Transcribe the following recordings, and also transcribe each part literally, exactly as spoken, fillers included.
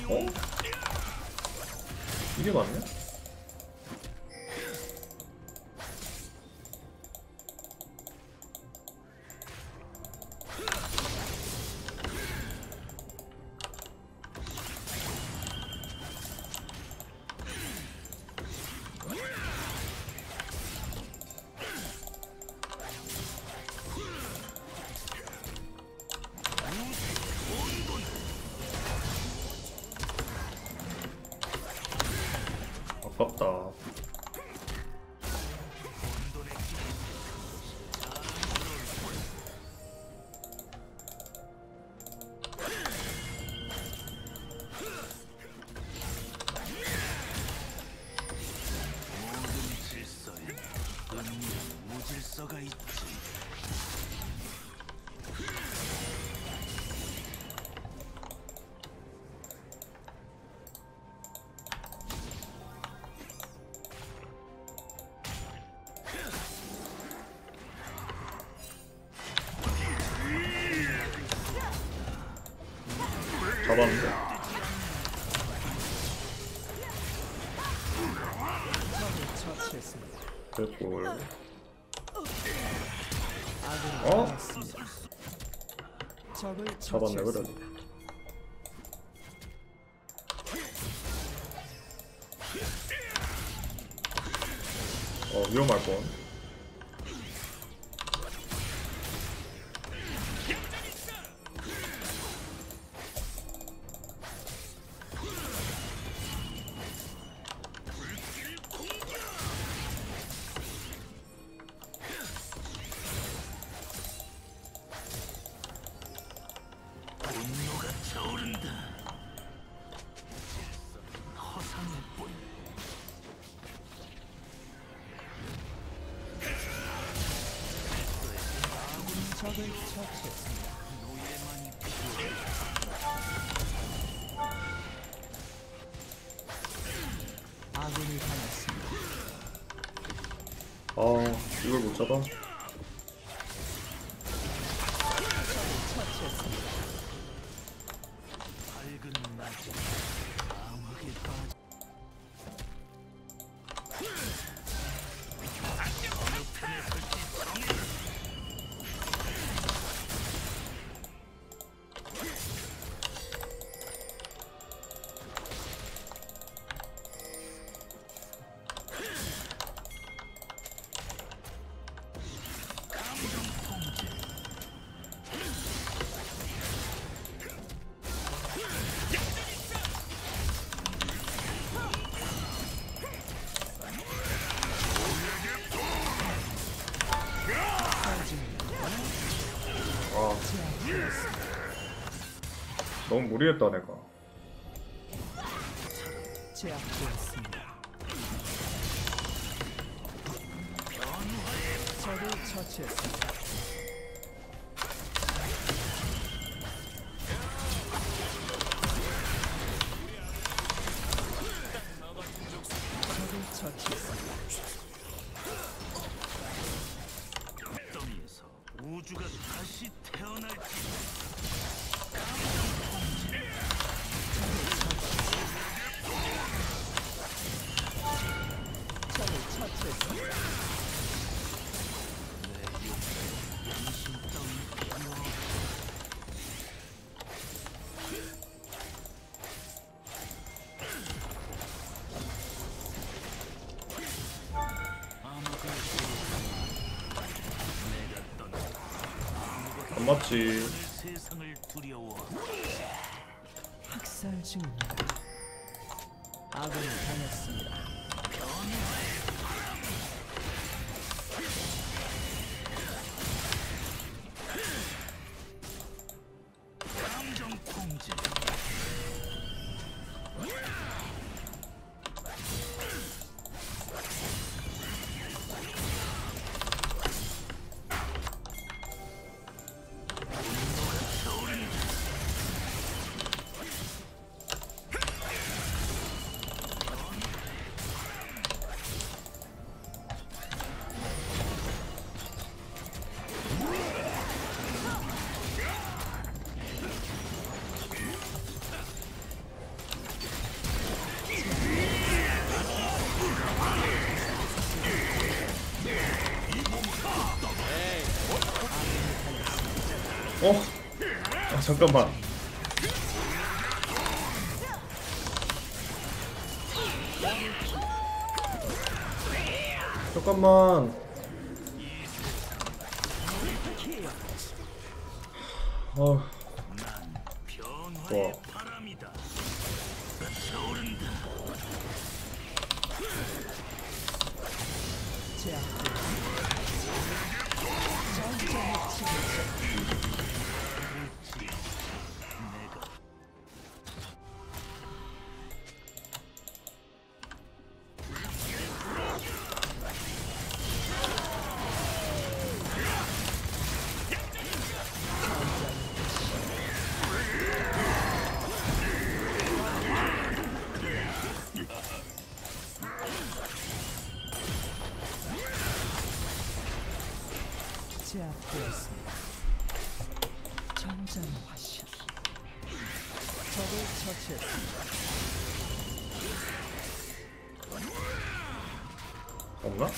어? 이게 맞네? 아깝다. 모든 질서에 은밀한 무질서가 있지. 잡았는데. 됐고. 어? 잡았네 그래도. 어 위험할 뻔. 분노가 차오른다. 허상일 뿐. 적을 처치했습니다. 노예만이 필요해. 아군이 당했습니다. 아 이걸 못 잡아? 처치했습니다. 밝은 낮에 감옥에 빠져. 어느 편에 설지 정해. 아 너무 무리했다 내가. 제압되었습니다. 적을 처치했습니다. 적을 처치했습니다. 덩이에서 우주가 다시 태어날지. 적을 처치했습니다. 내 욕심에 양심 따위 필요 없어. 암흑을 내가 떠나 안 맞지. 세상을 두려워. 학살 중입니다. 아군이 당했습니다. 감정 통제. 어? 아 잠깐만. 잠깐만. 어. 변화의 와. 바람이다. 타오른다. 제압되었습니다. 전장의 치료자. 내가 제압되었습니다. 전장 화신. 적을 처치했습니다. 없나?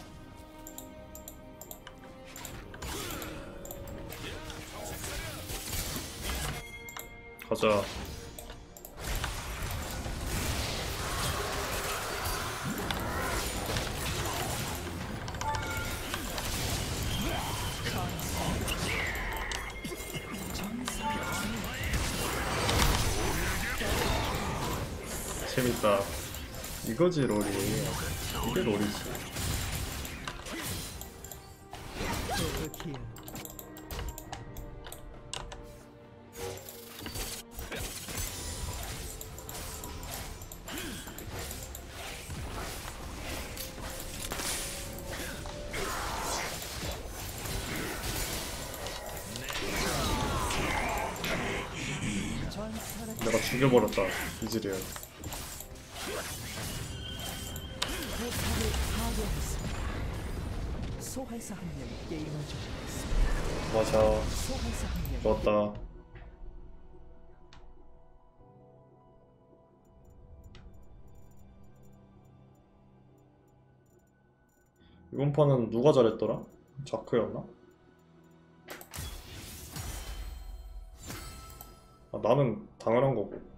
가자. 재밌다. 이거지 롤이. 이게 롤이지. 더블킬. 전설의 내가 죽여버렸다. 이즈리얼. 포탑을 파괴했습니다. 소환사 한 명이 게임을 종료했습니다. 맞아. 소환사 한 명이 좋았다. 이번 판은 누가 잘했더라? 자크였나? 아, 나는 당연한 거고.